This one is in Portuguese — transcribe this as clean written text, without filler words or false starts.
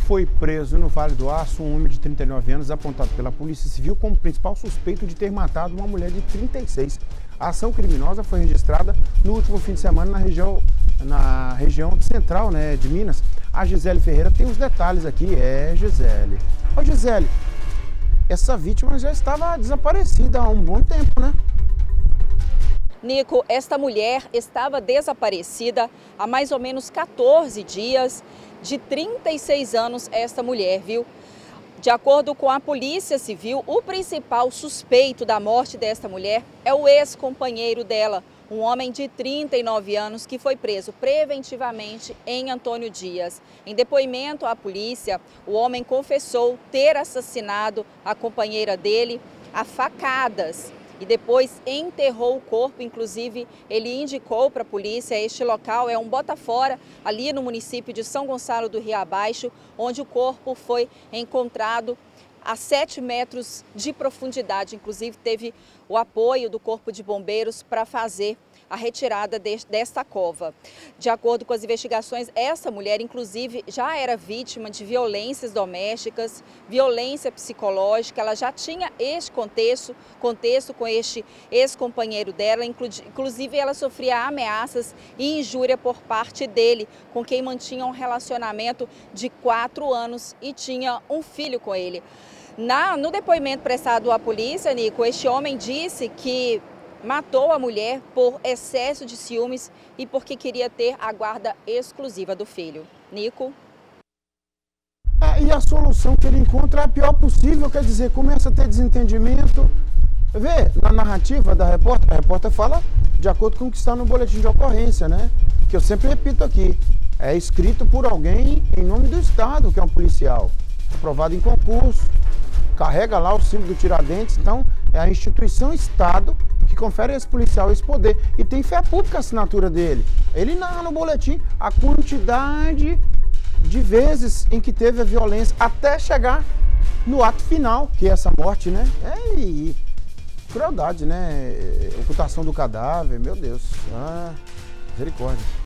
Foi preso no Vale do Aço um homem de 39 anos apontado pela Polícia Civil como principal suspeito de ter matado uma mulher de 36. A ação criminosa foi registrada no último fim de semana na região central, de Minas. A Gisele Ferreira tem os detalhes aqui. Gisele. Ô Gisele, essa vítima já estava desaparecida há um bom tempo, né? Nico, esta mulher estava desaparecida há mais ou menos 14 dias, de 36 anos esta mulher, viu? De acordo com a Polícia Civil, o principal suspeito da morte desta mulher é o ex-companheiro dela, um homem de 39 anos que foi preso preventivamente em Antônio Dias. Em depoimento à polícia, o homem confessou ter assassinado a companheira dele a facadas e depois enterrou o corpo. Inclusive, ele indicou para a polícia este local é um Botafora, ali no município de São Gonçalo do Rio Abaixo, onde o corpo foi encontrado a 7 metros de profundidade. Inclusive, teve o apoio do Corpo de Bombeiros para fazer a retirada desta cova. De acordo com as investigações, essa mulher, inclusive, já era vítima de violências domésticas, violência psicológica. Ela já tinha este contexto com este ex-companheiro dela. Inclusive, ela sofria ameaças e injúria por parte dele, com quem mantinha um relacionamento de 4 anos e tinha um filho com ele. No depoimento prestado à polícia, Nico, este homem disse que matou a mulher por excesso de ciúmes e porque queria ter a guarda exclusiva do filho. Nico? E a solução que ele encontra é a pior possível, quer dizer, começa a ter desentendimento. Vê, na narrativa da repórter, a repórter fala de acordo com o que está no boletim de ocorrência, né? Que eu sempre repito aqui, é escrito por alguém em nome do Estado, que é um policial, aprovado em concurso, carrega lá o símbolo do Tiradentes. Então é a instituição Estado que confere a esse policial esse poder. E tem fé pública a assinatura dele. Ele narra no boletim a quantidade de vezes em que teve a violência até chegar no ato final, que é essa morte, né? E crueldade, né? Ocultação do cadáver, meu Deus. Misericórdia.